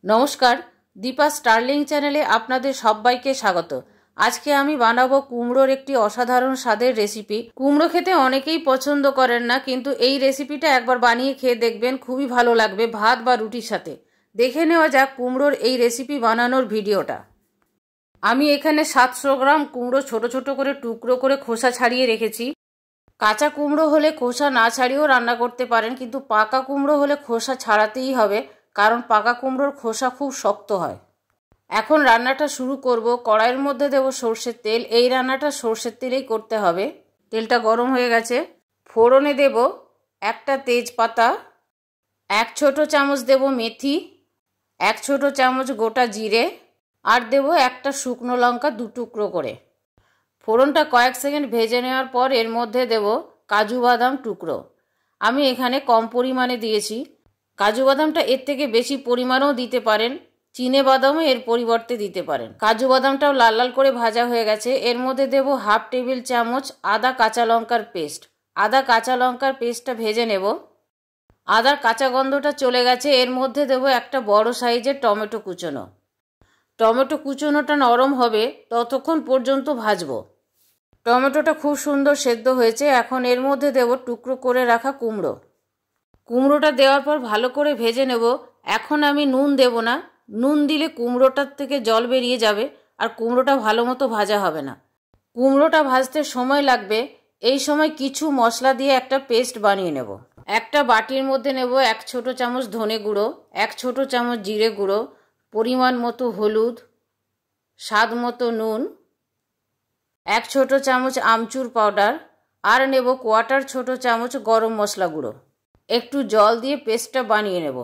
নমস্কার, দীপা স্টার্লিং চ্যানেলে আপনাদের সবাইকে স্বাগত। আজকে আমি বানাবো কুমড়োর একটি অসাধারণ স্বাদের রেসিপি। কুমড়ো খেতে অনেকেই পছন্দ করেন না, কিন্তু এই রেসিপিটা একবার বানিয়ে খেয়ে দেখবেন, খুবই ভালো লাগবে ভাত বা রুটির সাথে। দেখে নেওয়া যাক কুমড়োর এই রেসিপি বানানোর ভিডিওটা। আমি এখানে 700 গ্রাম কুমড়ো ছোট ছোট করে টুকরো করে খোসা ছাড়িয়ে রেখেছি। কাঁচা কুমড়ো হলে খোসা না ছাড়িয়েও রান্না করতে পারেন, কিন্তু পাকা কুমড়ো হলে খোসা ছাড়াতেই হবে, কারণ পাকা কুমড়োর খোসা খুব শক্ত হয়। এখন রান্নাটা শুরু করব। কড়াইয়ের মধ্যে দেব সর্ষের তেল। এই রান্নাটা সর্ষের তেলেই করতে হবে। তেলটা গরম হয়ে গেছে। ফোড়নে দেব একটা তেজপাতা, 1 ছোট চামচ দেব মেথি, 1 ছোট চামচ গোটা জিরে, আর দেব একটা শুকনো লঙ্কা 2 টুকরো করে। ফোড়নটা কয়েক সেকেন্ড ভেজে নেওয়ার পর এর মধ্যে দেব কাজু বাদাম টুকরো। আমি এখানে কম পরিমাণে দিয়েছি। কাজু বাদামটা এর থেকে বেশি পরিমাণেও দিতে পারেন, চিনে বাদামও এর পরিবর্তে দিতে পারেন। কাজু বাদামটাও লাল লাল করে ভাজা হয়ে গেছে। এর মধ্যে দেব 1/2 টেবিল চামচ আদা কাঁচা লঙ্কার পেস্ট। আদা কাঁচা লঙ্কার পেস্টটা ভেজে নেব। আদার কাঁচা গন্ধটা চলে গেছে। এর মধ্যে দেব একটা বড় সাইজের টমেটো কুচোনো। টমেটো কুচোনোটা নরম হবে ততক্ষণ পর্যন্ত ভাজবো। টমেটোটা খুব সুন্দর সেদ্ধ হয়েছে। এখন এর মধ্যে দেব টুকরো করে রাখা কুমড়ো। কুমড়োটা দেওয়ার পর ভালো করে ভেজে নেব। এখন আমি নুন দেব না। নুন দিলে কুমড়োটার থেকে জল বেরিয়ে যাবে আর কুমড়োটা ভালো মতো ভাজা হবে না। কুমড়োটা ভাজতে সময় লাগবে। এই সময় কিছু মশলা দিয়ে একটা পেস্ট বানিয়ে নেব। একটা বাটির মধ্যে নেব 1 ছোট চামচ ধনে গুঁড়ো, 1 ছোট চামচ জিরে গুঁড়ো, পরিমাণ মতো হলুদ, স্বাদ মতো নুন, 1 ছোট চামচ আমচুর পাউডার, আর নেব 1/4 ছোট চামচ গরম মশলা গুঁড়ো। একটু জল দিয়ে পেস্টটা বানিয়ে নেব।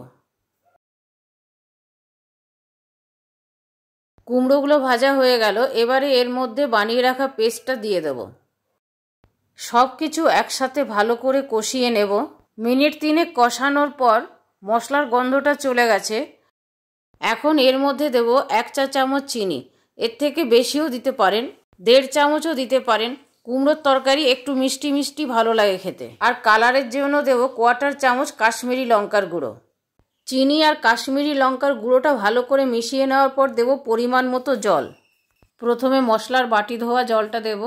কুমড়োগুলো ভাজা হয়ে গেল। এবারে এর মধ্যে বানিয়ে রাখা পেস্টটা দিয়ে দেব। সব কিছু একসাথে ভালো করে কষিয়ে নেব। মিনিট 3 কষানোর পর মশলার গন্ধটা চলে গেছে। এখন এর মধ্যে দেব 1 চা চামচ চিনি। এর থেকে বেশিও দিতে পারেন, 1.5 চামচও দিতে পারেন। কুমড়োর তরকারি একটু মিষ্টি মিষ্টি ভালো লাগে খেতে। আর কালারের জন্য দেব 1/4 চামচ কাশ্মীরি লঙ্কার গুঁড়ো। চিনি আর কাশ্মীরি লঙ্কার গুঁড়োটা ভালো করে মিশিয়ে নেওয়ার পর দেব পরিমাণ মতো জল। প্রথমে মশলার বাটি ধোয়া জলটা দেব,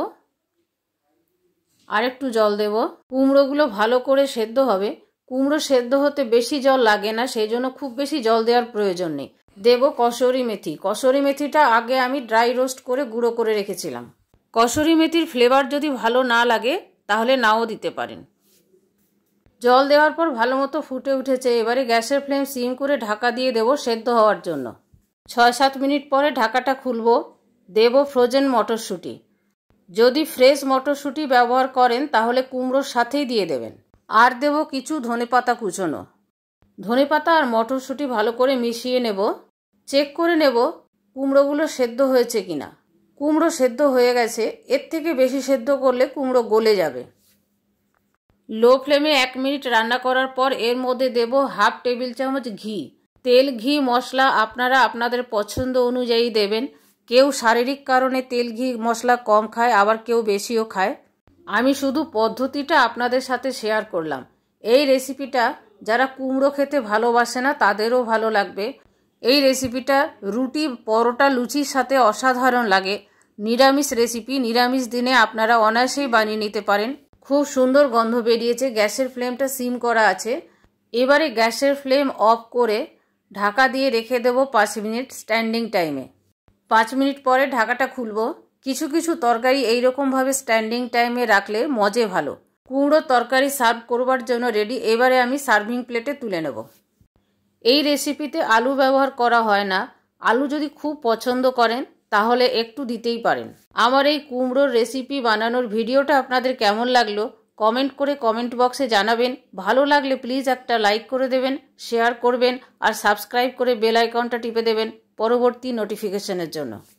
আর একটু জল দেব। কুমড়োগুলো ভালো করে সেদ্ধ হবে। কুমড়ো সেদ্ধ হতে বেশি জল লাগে না, সেই জন্য খুব বেশি জল দেওয়ার প্রয়োজন নেই। দেব কসুরি মেথি। কসুরি মেথিটা আগে আমি ড্রাই রোস্ট করে গুঁড়ো করে রেখেছিলাম। কসুরি মেথির ফ্লেভার যদি ভালো না লাগে তাহলে নাও দিতে পারেন। জল দেওয়ার পর ভালো মতো ফুটে উঠেছে। এবারে গ্যাসের ফ্লেম সিম করে ঢাকা দিয়ে দেব সেদ্ধ হওয়ার জন্য। 6-7 মিনিট পরে ঢাকাটা খুলব। দেব ফ্রোজেন মটরশুঁটি। যদি ফ্রেশ মটরশুঁটি ব্যবহার করেন তাহলে কুমড়োর সাথেই দিয়ে দেবেন। আর দেব কিছু ধনেপাতা কুচোনো। ধনেপাতা আর মটরশুঁটি ভালো করে মিশিয়ে নেব। চেক করে নেব কুমড়োগুলো সেদ্ধ হয়েছে কিনা। কুমড়ো সেদ্ধ হয়ে গেছে। এর থেকে বেশি সেদ্ধ করলে কুমড়ো গলে যাবে। লো ফ্লেমে 1 মিনিট রান্না করার পর এর মধ্যে দেব 1/2 টেবিল চামচ ঘি। তেল, ঘি, মশলা আপনারা আপনাদের পছন্দ অনুযায়ী দেবেন। কেউ শারীরিক কারণে তেল, ঘি, মশলা কম খায়, আবার কেউ বেশিও খায়। আমি শুধু পদ্ধতিটা আপনাদের সাথে শেয়ার করলাম। এই রেসিপিটা যারা কুমড়ো খেতে ভালোবাসে না তাদেরও ভালো লাগবে। এই রেসিপিটা রুটি, পরোটা, লুচির সাথে অসাধারণ লাগে। নিরামিষ রেসিপি, নিরামিষ দিনে আপনারা অনায়াসেই বানিয়ে নিতে পারেন। খুব সুন্দর গন্ধ বেরিয়েছে। গ্যাসের ফ্লেমটা সিম করা আছে। এবারে গ্যাসের ফ্লেম অফ করে ঢাকা দিয়ে রেখে দেব 5 মিনিট স্ট্যান্ডিং টাইমে। 5 মিনিট পরে ঢাকাটা খুলব। কিছু কিছু তরকারি এইরকমভাবে স্ট্যান্ডিং টাইমে রাখলে মজে ভালো। কুমড়োর তরকারি সার্ভ করবার জন্য রেডি। এবারে আমি সার্ভিং প্লেটে তুলে নেব। এই রেসিপিতে আলু ব্যবহার করা হয় না। আলু যদি খুব পছন্দ করেন তাহলে একটু দিতেই পারেন। আমার এই কুমড়োর রেসিপি বানানোর ভিডিওটা আপনাদের কেমন লাগলো কমেন্ট করে কমেন্ট বক্সে জানাবেন। ভালো লাগলে প্লিজ একটা লাইক করে দেবেন, শেয়ার করবেন আর সাবস্ক্রাইব করে বেল আইকনটা টিপে দেবেন পরবর্তী নোটিফিকেশনের জন্য।